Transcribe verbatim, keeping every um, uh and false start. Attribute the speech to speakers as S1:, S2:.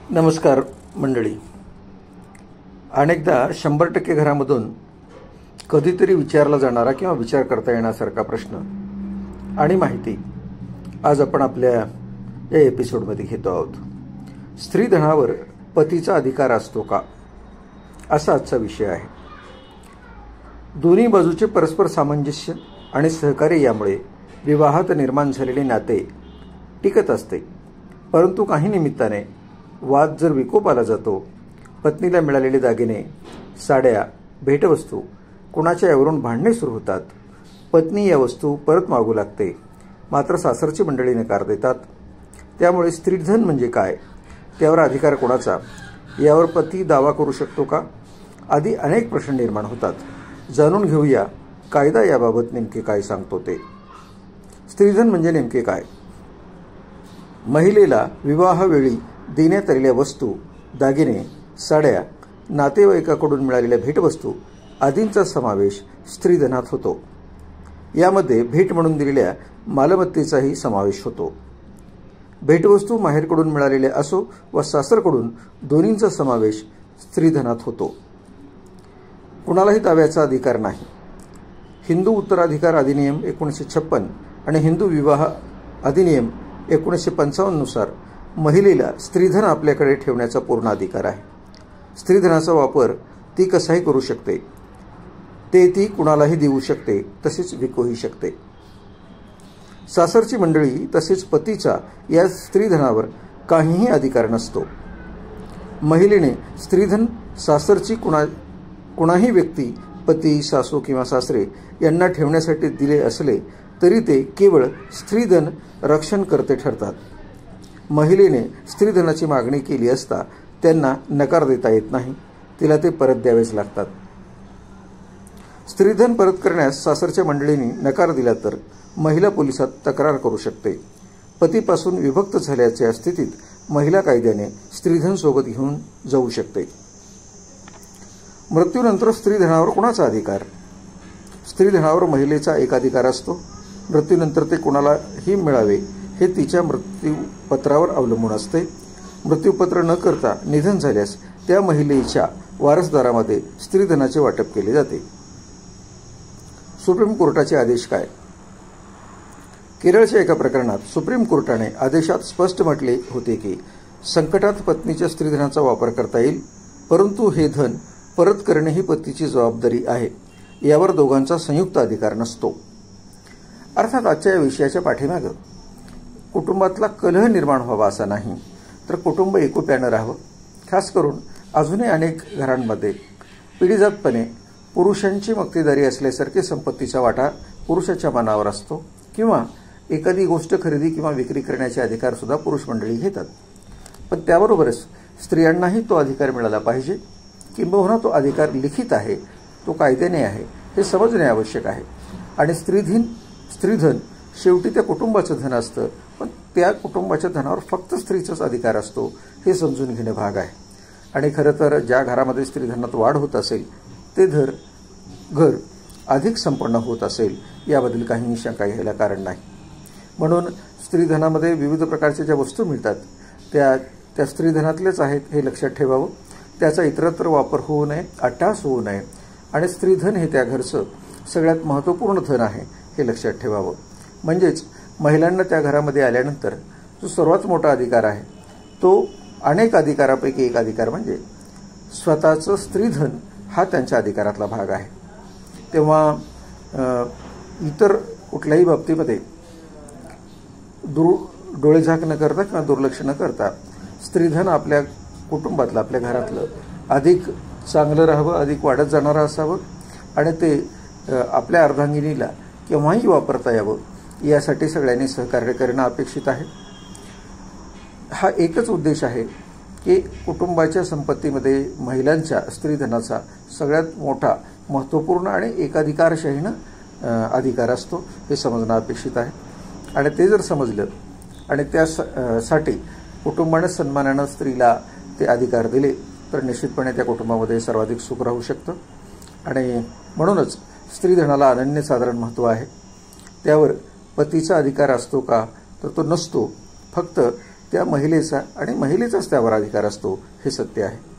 S1: नमस्कार मंडळी. अनेकदा शंभर टक्के घरामधून कधीतरी विचारला जाणारा किंवा विचार करता येण्यासारखा प्रश्न आणि माहिती आज आपण आपल्या या एपिसोडमध्ये घेतो आहोत. स्त्रीधनावर पतीचा अधिकार असतो का, असा आजचा विषय आहे. दोन्ही बाजूचे परस्पर सामंजस्य आणि सहकार्य यामुळे विवाहात निर्माण झालेले नाते टिकत असते. परंतु काही निमित्ताने वाद जर विकोपाला जातो, पत्नीला मिळालेले दागिने, साड्या, भेटवस्तू कुणाच्या यावरून भांडणे सुरू होतात. पत्नी या वस्तू परत मागू लागते, मात्र सासरची मंडळी नकार देतात. त्यामुळे स्त्रीधन म्हणजे काय, त्यावर अधिकार कोणाचा, यावर पती दावा करू शकतो का, आदी अनेक प्रश्न निर्माण होतात. जाणून घेऊया कायदा याबाबत नेमके काय सांगतो ते. स्त्रीधन म्हणजे नेमके काय? महिलेला विवाहावेळी देण्यात आलेल्या वस्तू, दागिने, साड्या, नातेवाईकाकडून मिळालेल्या भेटवस्तू आदींचा समावेश स्त्रीधनात होतो. यामध्ये भेट म्हणून दिलेल्या मालमत्तेचाही समावेश होतो. भेटवस्तू माहेरकडून मिळालेल्या असो व सासरकडून, दोन्हींचा समावेश स्त्रीधनात होतो. कुणालाही दाव्याचा अधिकार नाही. हिंदू उत्तराधिकार अधिनियम एकोणीसशे छप्पन आणि हिंदू विवाह अधिनियम एकोणीसशे पंचावन्न नुसार महिलेला स्त्रीधन आपल्याकडे ठेवण्याचा पूर्ण अधिकार आहे. स्त्रीधनाचा वापर ती कसाही करू शकते, ते ती कुणालाही देऊ शकते, तसेच विकूही शकते. सासरची मंडळी तसेच पतीचा या स्त्रीधनावर काहीही अधिकार नसतो. महिलेने स्त्रीधन सासरची कुणा कुणाही व्यक्ती, पती, सासू किंवा सासरे यांना ठेवण्यासाठी दिले असले तरी ते केवळ स्त्रीधन रक्षणकर्ते ठरतात. महिलेने स्त्रीधनाची मागणी केली असता त्यांना नकार देता येत नाही, तिला ते परत द्यावेच लागतात. स्त्रीधन परत करण्यास सासरच्या मंडळींनी नकार दिला तर महिला पोलिसात तक्रार करू शकते. पतीपासून विभक्त झाल्याच्या स्थितीत महिला कायद्याने स्त्रीधन सोबत घेऊन जाऊ शकते. मृत्यूनंतर स्त्रीधनावर कोणाचा अधिकार? स्त्रीधनावर महिलेचा एक अधिकार असतो. मृत्यूनंतर ते कुणालाही मिळावे हे तिच्या मृत्यूपत्रावर अवलंबून असते. मृत्यूपत्र न करता निधन झाल्यास त्या महिलेच्या वारसदारामध्ये स्त्रीधनाचे वाटप केले जाते. सुप्रीम कोर्टाचे आदेश काय? केरळच्या एका प्रकरणात सुप्रीम कोर्टाने आदेशात स्पष्ट म्हटले होते की संकटात पत्नीच्या स्त्रीधनाचा वापर करता येईल, परंतु हे धन परत करणे ही पतीची जबाबदारी आहे. यावर दोघांचा संयुक्त अधिकार नसतो. अर्थात आजच्या या विषयाच्या पाठीमागं कुटुंबातला कलह निर्माण व्हावा असा नाही, तर कुटुंब एकोप्यानं राहावं. खास करून अजूनही अनेक घरांमध्ये पिढीजातपणे पुरुषांची मक्तेदारी असल्यासारखे संपत्तीचा वाटा पुरुषाच्या मनावर असतो, किंवा एखादी गोष्ट खरेदी किंवा विक्री करण्याचे अधिकार सुद्धा पुरुष मंडळी घेतात. पण त्याबरोबरच स्त्रियांनाही तो अधिकार मिळाला पाहिजे, किंबहुना तो अधिकार लिखित आहे, तो कायद्याने आहे, हे समजणे आवश्यक आहे. आणि स्त्रीधन स्त्रीधन शेवटी त्या कुटुंबाचं धन असतं, पण त्या कुटुंबाच्या धनावर फक्त स्त्रीचाच अधिकार असतो, हे समजून घेणे भाग आहे. आणि खरं तर ज्या घरामध्ये स्त्रीधनात वाढ होत असेल ते धर घर अधिक संपन्न होत असेल, याबद्दल काहीही शंका घ्यायला कारण नाही. म्हणून स्त्रीधनामध्ये विविध प्रकारच्या ज्या वस्तू मिळतात त्या त्या स्त्रीधनातल्याच आहेत हे लक्षात ठेवावं. त्याचा इतरत्र वापर होऊ नये, अट्टास होऊ नये. आणि स्त्रीधन हे त्या घरचं सगळ्यात महत्त्वपूर्ण धन आहे हे लक्षात ठेवावं. म्हणजेच महिलांना त्या घरामध्ये आल्यानंतर जो सर्वात मोठा अधिकार आहे तो अनेक अधिकारापैकी एक अधिकार म्हणजे स्वतःचं स्त्रीधन हा त्यांच्या अधिकारातला भाग आहे. तेव्हा इतर कुठल्याही बाबतीमध्ये दूर डोळेझाक न करता किंवा दुर्लक्ष न करता स्त्रीधन आपल्या कुटुंबातलं, आपल्या घरातलं अधिक चांगलं राहावं, अधिक वाढत जाणारं असावं आणि ते आपल्या अर्धांगिनीला केव्हाही वापरता यावं, यासाठी सगळ्यांनी सहकार्य करणं अपेक्षित आहे. हा एकच उद्देश आहे की कुटुंबाच्या संपत्तीमध्ये महिलांच्या स्त्रीधनाचा सगळ्यात मोठा, महत्त्वपूर्ण आणि एकाधिकारशाहीनं अधिकार असतो, हे समजणं अपेक्षित आहे. आणि ते जर समजलं आणि त्यासाठी कुटुंबाने सन्मानानं स्त्रीला ते अधिकार दिले तर निश्चितपणे त्या कुटुंबामध्ये सर्वाधिक सुख राहू शकतं. आणि म्हणूनच स्त्रीधनाला अनन्यसाधारण महत्त्व आहे. त्यावर पतीचा अधिकार असतो का, तर तो नसतो. फक्त त्या महिलेचा आणि महिलेचाच त्यावर अधिकार असतो हे सत्य आहे.